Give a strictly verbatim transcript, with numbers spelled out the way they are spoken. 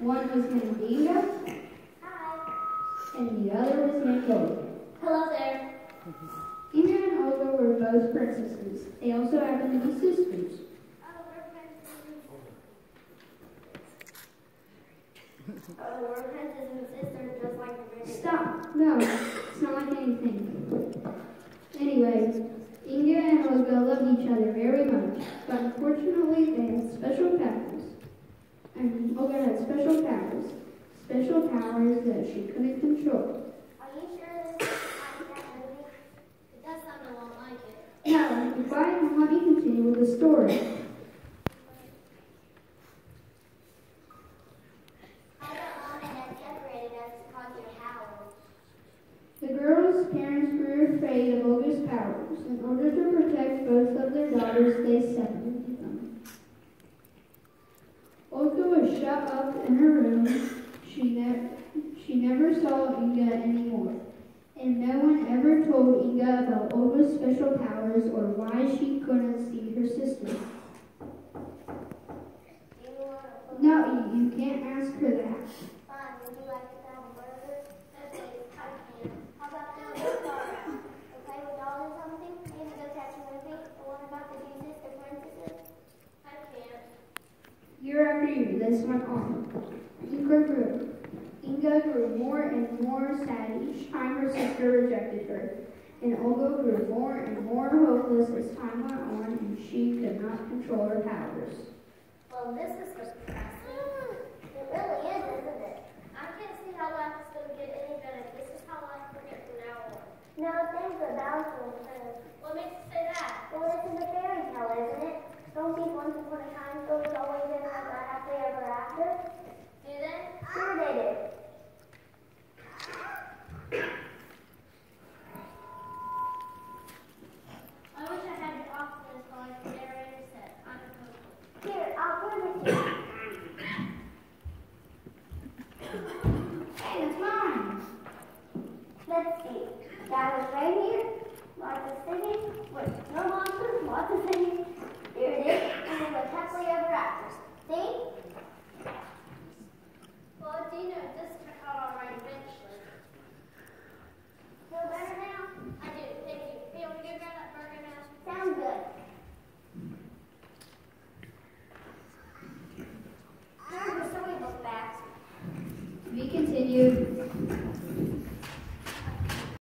One was named Inga. Hi. And the other was named Olga. Hello there. Inga and Olga were both princesses. They also happened to be sisters. Oh, we're princesses. Oh, we're princesses and sisters just like the movie. Stop. No, it's not like anything. Anyway, Inga and Olga loved each other very much, but unfortunately they had special powers. And Olga had special powers. Special powers that she couldn't control. Are you sure this is like that movie? It does sound a lot like it. Now, be quiet and let me continue with the story. How about Mom and Dad separated us because of your powers? The girls' parents grew afraid of Olga's powers. In order to protect both of their daughters, they separated them. Olga was shut up in her room. She, ne- she never saw Inga anymore. And no one ever told Inga about Olga's special powers or why she couldn't see her sister. Do you want to No, you, you can't ask her that. Fine, would you like to have a burger? Okay, I can. How about doing a car ride? Okay, with dolls or something? Maybe go catch a movie? The one about the two sister princesses? I can't. Year after year, this went on. Inga grew. Inga grew more and more sad each time her sister rejected her. And Olga grew more and more hopeless as time went on, and she could not control her powers. Well, this is depressing. It really is, isn't it? I can't see how life is going to get any better. This is how life will get from now on. No, things are bound to improve. What makes you say that? Well, it's in the fairy tale, isn't it?